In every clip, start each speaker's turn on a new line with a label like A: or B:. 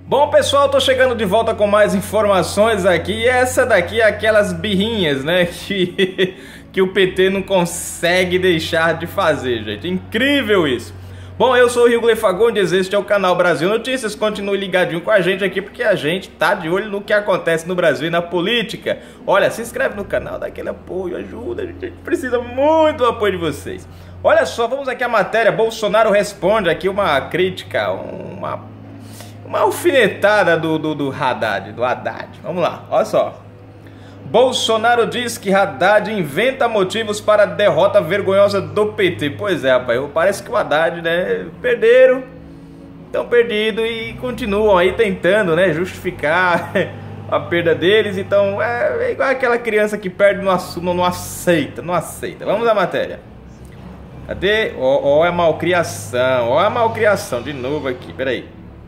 A: Bom, pessoal, tô chegando de volta com mais informações aqui. E essa daqui é aquelas birrinhas, né, que o PT não consegue deixar de fazer, gente. Incrível isso. Bom, eu sou o Rio Fagundes, este é o canal Brasil Notícias. Continue ligadinho com a gente aqui, porque a gente tá de olho no que acontece no Brasil e na política. Olha, se inscreve no canal, dá aquele apoio, ajuda, a gente precisa muito do apoio de vocês. Olha só, vamos aqui a matéria. Bolsonaro responde aqui uma crítica, uma alfinetada do Haddad, Vamos lá, olha só. Bolsonaro diz que Haddad inventa motivos para a derrota vergonhosa do PT. Pois é, rapaz, parece que o Haddad, né, estão perdidos e continuam aí tentando, né, justificar a perda deles. Então é igual aquela criança que perde no assunto, não aceita. Vamos à matéria. Cadê? Ó a malcriação, de novo aqui, peraí.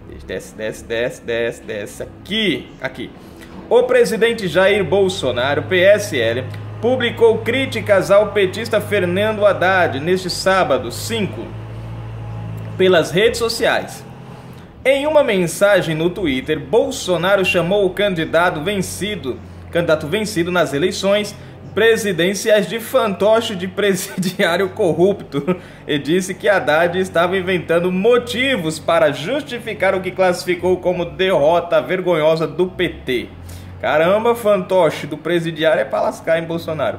A: Desce, aqui. O presidente Jair Bolsonaro, PSL, publicou críticas ao petista Fernando Haddad neste sábado 5, pelas redes sociais. Em uma mensagem no Twitter, Bolsonaro chamou o candidato vencido nas eleições presidenciais de fantoche de presidiário corrupto e disse que Haddad estava inventando motivos para justificar o que classificou como derrota vergonhosa do PT. Caramba, fantoche do presidiário é para lascar em Bolsonaro.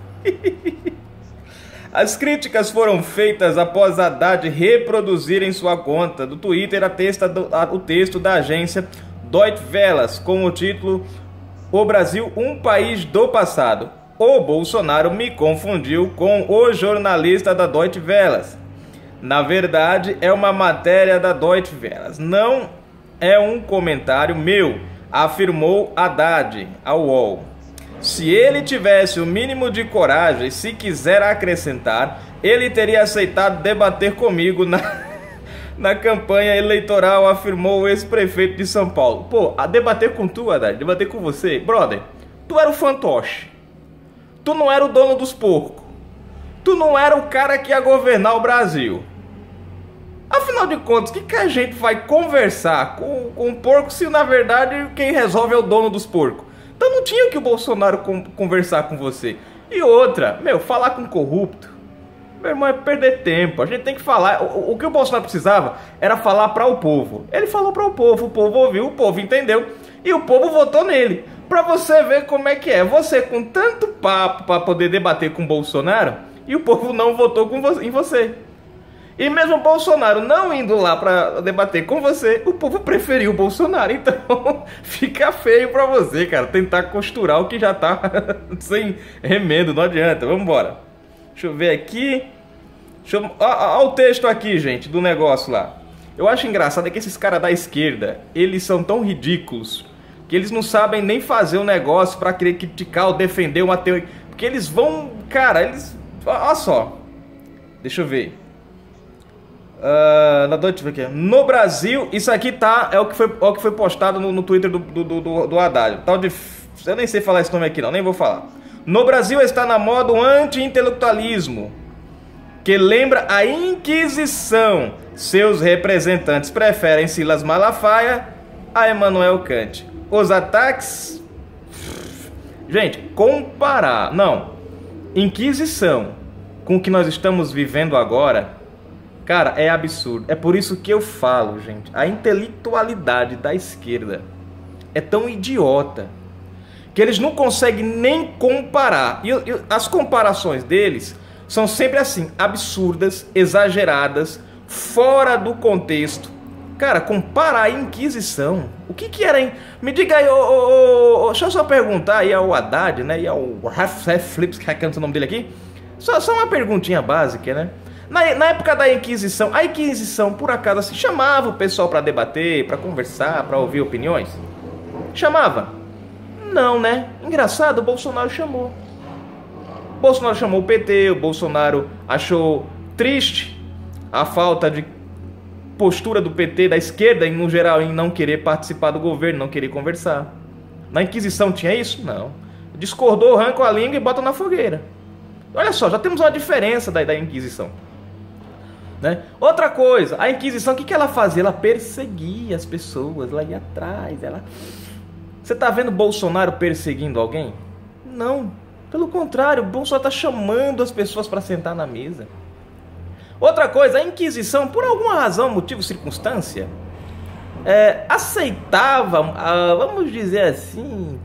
A: As críticas foram feitas após Haddad reproduzir em sua conta do Twitter o texto da agência Deutsche Welle com o título "O Brasil, um país do passado. O Bolsonaro me confundiu com o jornalista da Deutsche Welle. Na verdade, é uma matéria da Deutsche Welle. Não é um comentário meu", afirmou Haddad ao UOL. Se ele tivesse o mínimo de coragem, se quiser acrescentar, ele teria aceitado debater comigo na campanha eleitoral, afirmou o ex-prefeito de São Paulo. Pô, a debater com tu, Haddad, debater com você? Brother, tu era o fantoche. Tu não era o dono dos porcos. Tu não era o cara que ia governar o Brasil. Afinal de contas, o que a gente vai conversar com o porco se na verdade quem resolve é o dono dos porcos? Então não tinha que o Bolsonaro conversar com você. E outra, falar com corrupto, meu irmão, é perder tempo. A gente tem que falar. O que o Bolsonaro precisava era falar para o povo. Ele falou para o povo ouviu, o povo entendeu e o povo votou nele. Pra você ver como é que é. Você com tanto papo para poder debater com o Bolsonaro e o povo não votou em você. E mesmo o Bolsonaro não indo lá para debater com você, o povo preferiu o Bolsonaro. Então fica feio pra você, cara, tentar costurar o que já tá sem remendo, não adianta. Vamos embora. Deixa eu ver aqui. Olha o texto aqui, gente, do negócio lá. Eu acho engraçado que esses caras da esquerda, eles são tão ridículos que eles não sabem nem fazer um negócio para querer criticar ou defender uma teoria. Porque eles vão, cara, olha só. Deixa eu ver. No Brasil, isso aqui é o que foi postado no Twitter do Haddad. Eu nem sei falar esse nome aqui não, nem vou falar. No Brasil está na moda o anti-intelectualismo, que lembra a Inquisição. Seus representantes preferem Silas Malafaia a Immanuel Kant. Os ataques... Gente, comparar... Não. Inquisição com o que nós estamos vivendo agora, cara, é absurdo. É por isso que eu falo, gente. A intelectualidade da esquerda é tão idiota que eles não conseguem nem comparar. E as comparações deles são sempre assim, absurdas, exageradas, fora do contexto. Cara, comparar a Inquisição. O que era, hein? Me diga aí, deixa eu só perguntar aí ao Haddad, né? E ao Flips, que é o nome dele aqui. Só uma perguntinha básica, né? Na época da Inquisição, a Inquisição, por acaso, assim, chamava o pessoal para debater, para conversar, para ouvir opiniões? Chamava? Não, né? Engraçado, o Bolsonaro chamou. O Bolsonaro chamou o PT, o Bolsonaro achou triste a falta de postura do PT, da esquerda, no geral, em não querer participar do governo, não querer conversar. Na Inquisição tinha isso? Não. Discordou, arranca a língua e bota na fogueira. Olha só, já temos uma diferença da Inquisição. né? Outra coisa, a Inquisição, o que ela fazia? Ela perseguia as pessoas, ela ia atrás, ela... Você tá vendo Bolsonaro perseguindo alguém? Não, pelo contrário, o Bolsonaro está chamando as pessoas para sentar na mesa. Outra coisa, a Inquisição, por alguma razão, motivo, circunstância, aceitava, vamos dizer assim,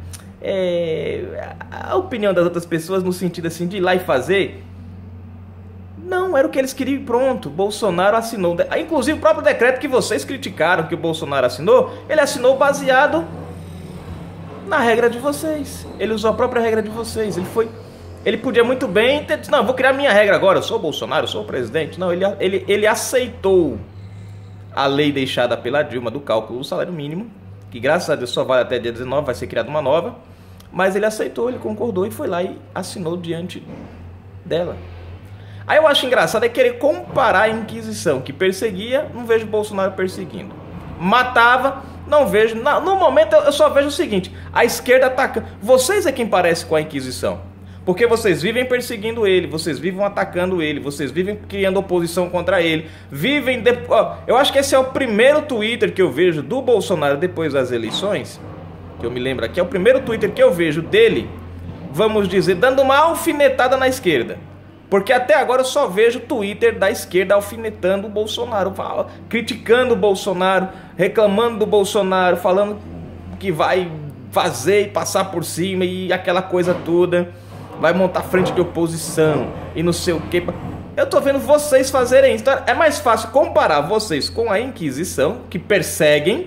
A: a opinião das outras pessoas no sentido assim de ir lá e fazer. Não, era o que eles queriam e pronto. Bolsonaro assinou. Inclusive o próprio decreto que vocês criticaram que o Bolsonaro assinou, ele assinou baseado na regra de vocês. Ele usou a própria regra de vocês. Ele podia muito bem ter dito, não, vou criar minha regra agora, eu sou o Bolsonaro, eu sou o presidente. Não, ele aceitou a lei deixada pela Dilma do cálculo do salário mínimo, que graças a Deus só vale até dia 19, vai ser criada uma nova. Mas ele aceitou, ele concordou e foi lá e assinou diante dela. Aí eu acho engraçado querer comparar a Inquisição, que perseguia, não vejo Bolsonaro perseguindo. Matava, não vejo. No momento eu só vejo o seguinte, a esquerda atacando. Vocês é quem parece com a Inquisição. Porque vocês vivem perseguindo ele, vocês vivem atacando ele, vocês vivem criando oposição contra ele. Eu acho que esse é o primeiro Twitter que eu vejo do Bolsonaro depois das eleições. Que eu me lembro aqui, é o primeiro Twitter que eu vejo dele, vamos dizer, dando uma alfinetada na esquerda. Porque até agora eu só vejo Twitter da esquerda alfinetando o Bolsonaro, criticando o Bolsonaro, reclamando do Bolsonaro, falando que vai fazer e passar por cima e aquela coisa toda, vai montar frente de oposição e não sei o que. Eu tô vendo vocês fazerem isso. Então é mais fácil comparar vocês com a Inquisição, que perseguem,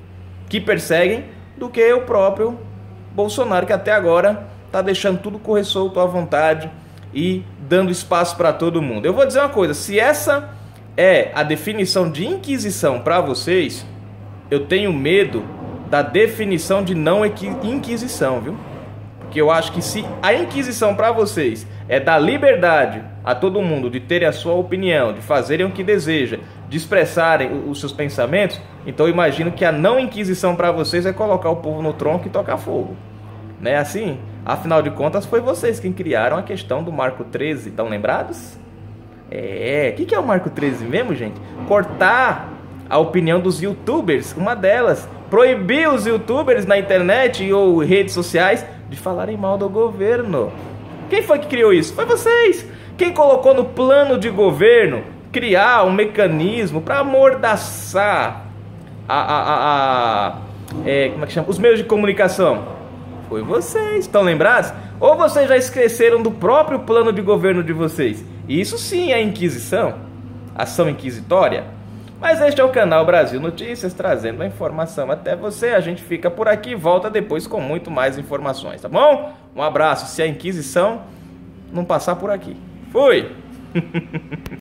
A: do que o próprio Bolsonaro, que até agora tá deixando tudo correr solto à vontade e dando espaço para todo mundo. Eu vou dizer uma coisa, se essa é a definição de Inquisição para vocês, eu tenho medo da definição de não Inquisição, viu? Porque eu acho que se a Inquisição para vocês é dar liberdade a todo mundo de terem a sua opinião, de fazerem o que deseja, de expressarem os seus pensamentos, então eu imagino que a não Inquisição para vocês é colocar o povo no tronco e tocar fogo. Não é assim? Afinal de contas, foi vocês quem criaram a questão do Marco 13. Estão lembrados? O que é o Marco 13 mesmo, gente? Cortar a opinião dos youtubers, uma delas. Proibir os youtubers na internet ou redes sociais de falarem mal do governo. Quem foi que criou isso? Foi vocês. Quem colocou no plano de governo criar um mecanismo para amordaçar como é que chama? Os meios de comunicação? Foi vocês, estão lembrados? Ou vocês já esqueceram do próprio plano de governo de vocês? Isso sim é Inquisição, ação inquisitória. Mas este é o canal Brasil Notícias, trazendo a informação até você. A gente fica por aqui e volta depois com muito mais informações, tá bom? Um abraço, se a Inquisição não passar por aqui. Fui!